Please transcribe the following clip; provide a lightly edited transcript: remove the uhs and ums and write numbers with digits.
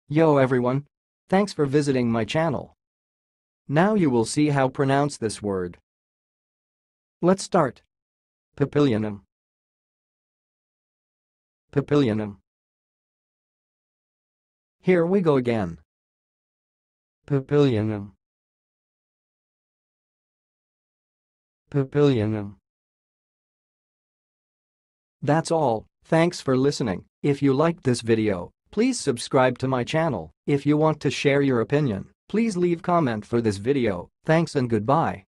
Yo everyone! Thanks for visiting my channel. Now you will see how pronounce this word. Let's start. Papilionem. Papilionem. Here we go again. Papilionem. Papilionem. That's all. Thanks for listening. If you liked this video, please subscribe to my channel. If you want to share your opinion, please leave comment for this video. Thanks and goodbye.